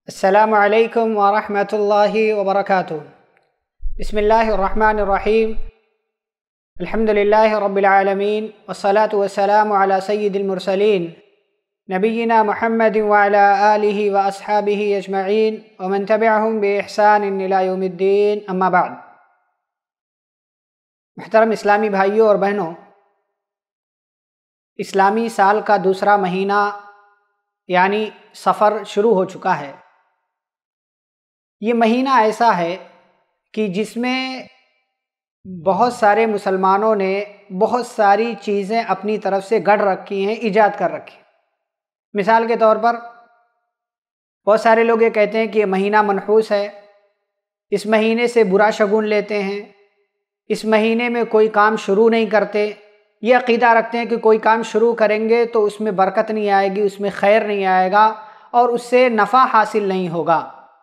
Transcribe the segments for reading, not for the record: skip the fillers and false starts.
السلام علیکم ورحمۃ اللہ وبرکاتہ۔ بسم اللہ الرحمن الرحیم۔ الحمد للہ رب العالمین والصلاة والسلام علی سید المرسلین نبینا محمد وعلی آلہ واصحابہ اجمعین ومن تبعہم بإحسان الی یوم الدین، اما بعد۔ محترم اسلامی بھائیوں اور بہنوں، اسلامی سال کا دوسرا مہینہ یعنی سفر شروع ہو چکا ہے۔ یہ مہینہ ایسا ہے کہ جس میں بہت سارے مسلمانوں نے بہت ساری چیزیں اپنی طرف سے گڑھ رکھی ہیں، ایجاد کر رکھی۔ مثال کے طور پر بہت سارے لوگ یہ کہتے ہیں کہ یہ مہینہ منحوس ہے، اس مہینے سے برا شگون لیتے ہیں، اس مہینے میں کوئی کام شروع نہیں کرتے، یہ عقیدہ رکھتے ہیں کہ کوئی کام شروع کریں گے تو اس میں برکت نہیں آئے گی، اس میں خیر نہیں آئے گا اور اس سے نفع حاصل نہیں ہوگا۔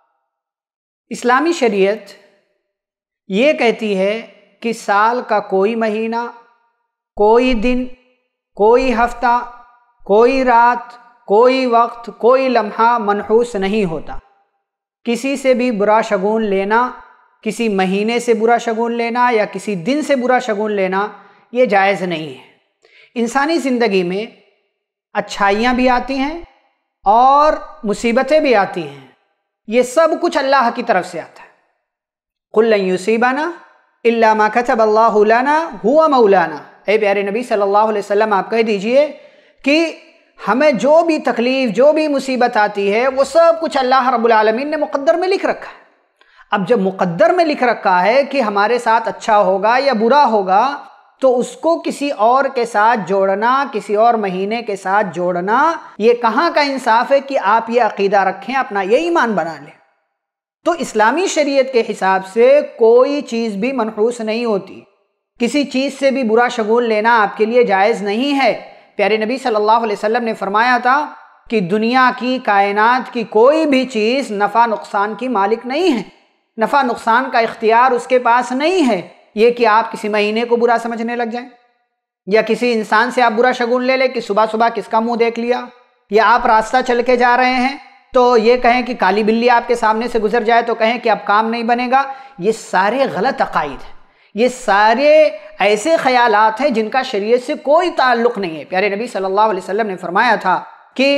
اسلامی شریعت یہ کہتی ہے کہ سال کا کوئی مہینہ، کوئی دن، کوئی ہفتہ، کوئی رات، کوئی وقت، کوئی لمحہ منحوس نہیں ہوتا۔ کسی سے بھی برا شگون لینا، کسی مہینے سے برا شگون لینا یا کسی دن سے برا شگون لینا یہ جائز نہیں ہے۔ انسانی زندگی میں اچھائیاں بھی آتی ہیں اور مصیبتیں بھی آتی ہیں، یہ سب کچھ اللہ کی طرف سے آتا ہے۔ قُل لَن يُصِيبَنَا إِلَّا مَا كَتَبَ اللَّهُ لَنَا هُوَ مَوْلَانَا۔ اے پیارے نبی صلی اللہ علیہ وسلم، آپ کہہ دیجئے کہ ہمیں جو بھی تکلیف، جو بھی مصیبت آتی ہے وہ سب کچھ اللہ رب العالمین نے مقدر میں لکھ رکھا ہے۔ اب جب مقدر میں لکھ رکھا ہے کہ ہمارے ساتھ اچھا ہوگا یا برا ہوگا، تو اس کو کسی اور کے ساتھ جوڑنا، کسی اور مہینے کے ساتھ جوڑنا، یہ کہاں کا انصاف ہے کہ آپ یہ عقیدہ رکھیں، اپنا یہ ایمان بنا لیں۔ تو اسلامی شریعت کے حساب سے کوئی چیز بھی منحوس نہیں ہوتی، کسی چیز سے بھی برا شگون لینا آپ کے لیے جائز نہیں ہے۔ پیارے نبی صلی اللہ علیہ وسلم نے فرمایا تھا کہ دنیا کی، کائنات کی کوئی بھی چیز نفع نقصان کی مالک نہیں ہے، نفع نقصان کا اختیار اس کے پاس نہیں ہے۔ یہ کہ آپ کسی مہینے کو برا سمجھنے لگ جائیں، یا کسی انسان سے آپ برا شگون لے لیں کہ صبح صبح کس کا منہ دیکھ لیا، یا آپ راستہ چل کے جا رہے ہیں تو یہ کہیں کہ کالی بلی آپ کے سامنے سے گزر جائے تو کہیں کہ اب کام نہیں بنے گا۔ یہ سارے غلط عقائد ہیں، یہ سارے ایسے خیالات ہیں جن کا شریعت سے کوئی تعلق نہیں ہے۔ پیارے نبی صلی اللہ علیہ وسلم نے فرمایا تھا کہ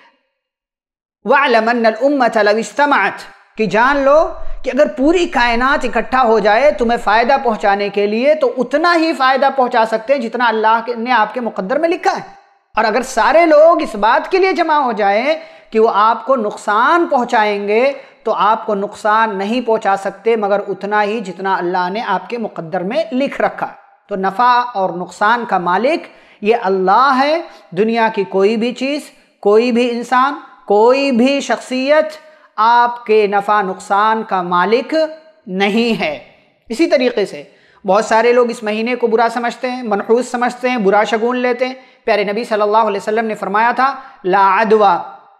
وَاعْلَمْ أَنَّ الْأُمَّةَ لَوِ اجْتَمَعَتْ، کہ جان لو کہ اگر پوری کائنات اکٹھا ہو جائے تمہیں فائدہ پہنچانے کے لیے تو اتنا ہی فائدہ پہنچا سکتے ہیں جتنا اللہ نے آپ کے مقدر میں لکھا ہے، اور اگر سارے لوگ اس بات کے لیے جمع ہو جائیں کہ وہ آپ کو نقصان پہنچائیں گے تو آپ کو نقصان نہیں پہنچا سکتے مگر اتنا ہی جتنا اللہ نے آپ کے مقدر میں لکھ رکھا۔ تو نفع اور نقصان کا مالک یہ اللہ ہے۔ دنیا کی کوئی بھی چیز، کوئی بھی انسان، کوئی بھی شخصیت آپ کے نفع نقصان کا مالک نہیں ہے۔ اسی طریقے سے بہت سارے لوگ اس مہینے کو برا سمجھتے ہیں، منحوس سمجھتے ہیں، برا شگون لیتے ہیں۔ پیارے نبی صلی اللہ علیہ وسلم نے فرمایا تھا لا عدوى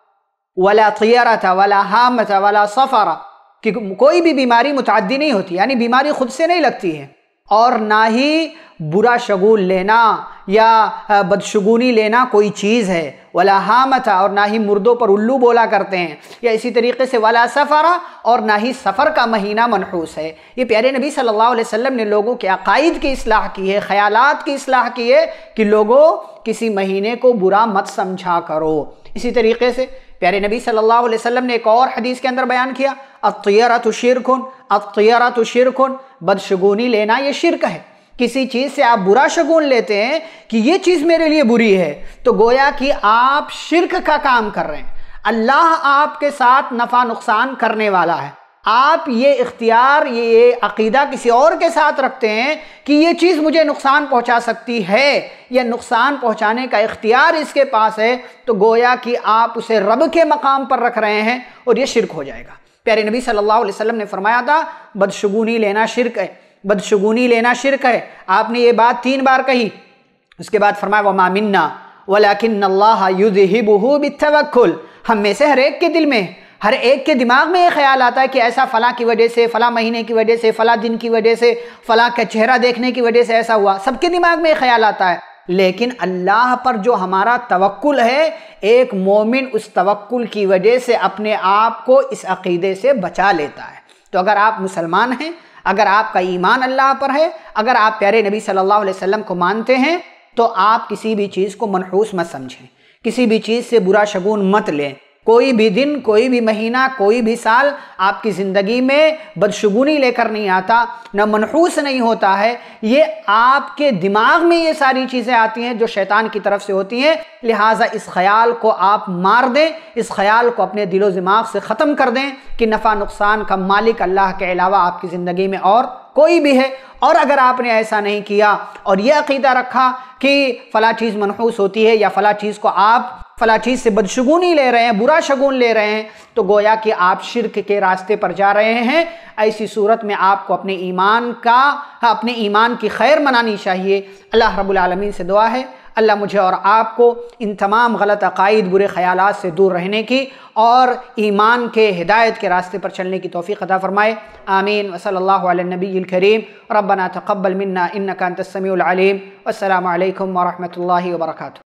ولا طیرۃ ولا حامۃ ولا سفر، کہ کوئی بھی بیماری متعدی نہیں ہوتی، یعنی بیماری خود سے نہیں لگتی ہے، اور نہ ہی برا شگون لینا یا بدشگونی لینا کوئی چیز ہے، ولا حامۃ، اور نہ ہی مردوں پر الو بولا کرتے ہیں، یا اسی طریقے سے ولا سفر، اور نہ ہی سفر کا مہینہ منحوس ہے۔ یہ پیارے نبی صلی اللہ علیہ وسلم نے لوگوں کے عقائد کی اصلاح کی ہے، خیالات کی اصلاح کی ہے کہ لوگوں کسی مہینے کو برا مت سمجھا کرو۔ اسی طریقے سے پیارے نبی صلی اللہ علیہ وسلم نے ایک اور حدیث کے اندر بیان کیا الطیرۃ شرک، الطیرۃ شرک، بدشگونی لینا یہ شرک ہے۔ کسی چیز سے آپ برا شگون لیتے ہیں کہ یہ چیز میرے لیے بری ہے تو گویا کہ آپ شرک کا کام کر رہے ہیں۔ اللہ آپ کے ساتھ نفع نقصان کرنے والا ہے، آپ یہ اختیار، یہ عقیدہ کسی اور کے ساتھ رکھتے ہیں کہ یہ چیز مجھے نقصان پہنچا سکتی ہے یا نقصان پہنچانے کا اختیار اس کے پاس ہے، تو گویا کہ آپ اسے رب کے مقام پر رکھ رہے ہیں اور یہ شرک ہو جائے گا۔ پیارے نبی صلی اللہ علیہ وسلم نے فرمایا تھا بدشگونی لینا شرک ہے، بدشگونی لینا شرک ہے۔ آپ نے یہ بات 3 بار کہی، اس کے بعد فرمایا وَمَا مِنَّا وَلَكِنَّ اللَّهَ يُذْهِبُهُ بِالتَّوَكُّلِ، ہم میں سے ہر ایک کے دل میں، ہر ایک کے دماغ میں یہ خیال آتا ہے کہ ایسا فلاں کی وجہ سے، فلاں مہینے کی وجہ سے، فلاں دن کی وجہ سے، فلاں کا چہرہ دیکھنے کی وجہ سے ایسا ہوا، سب کے دماغ میں یہ خیال آتا ہے۔ لیکن اللہ پر جو ہمارا توکل ہے، ایک مومن اس توکل کی وجہ سے اپنے آپ کو اس عقیدے سے بچا لیتا ہے۔ تو اگر آپ مسلمان ہیں، اگر آپ کا ایمان اللہ پر ہے، اگر آپ پیارے نبی صلی اللہ علیہ وسلم کو مانتے ہیں، تو آپ کسی بھی چیز کو منحوس مت سمجھیں، کسی بھی چیز سے برا شگون مت لیں۔ کوئی بھی دن، کوئی بھی مہینہ، کوئی بھی سال آپ کی زندگی میں بدشگونی لے کر نہیں آتا، نہ منحوس نہیں ہوتا ہے۔ یہ آپ کے دماغ میں یہ ساری چیزیں آتی ہیں جو شیطان کی طرف سے ہوتی ہیں، لہٰذا اس خیال کو آپ مار دیں، اس خیال کو اپنے دل و دماغ سے ختم کر دیں کہ نفع نقصان کا مالک اللہ کے علاوہ آپ کی زندگی میں اور کوئی بھی ہے۔ اور اگر آپ نے ایسا نہیں کیا اور یہ عقیدہ رکھا کہ فلاں چیز منحوس ہوتی ہے یا فلاں چیز کو آپ فلاں چیز سے بدشگونی لے رہے ہیں، برا شگون لے رہے ہیں، تو گویا کہ آپ شرک کے راستے پر جا رہے ہیں۔ ایسی صورت میں آپ کو اپنے ایمان کی خیر منانی چاہیے۔ اللہ رب العالمین سے دعا ہے اللہ مجھے اور آپ کو ان تمام غلط عقائد، برے خیالات سے دور رہنے کی اور ایمان کے ہدایت کے راستے پر چلنے کی توفیق عطا فرمائے۔ آمین۔ وصلی اللہ علی النبی الکریم۔ ربنا تقبل منا انک انت السمیع العلیم۔ والسلام علیکم ورحمۃ اللہ وبرکاتہ۔